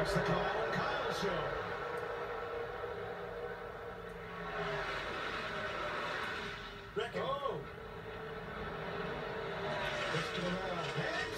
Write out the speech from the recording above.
That's the Kyle Show. Reckon. Oh. Let's get him out.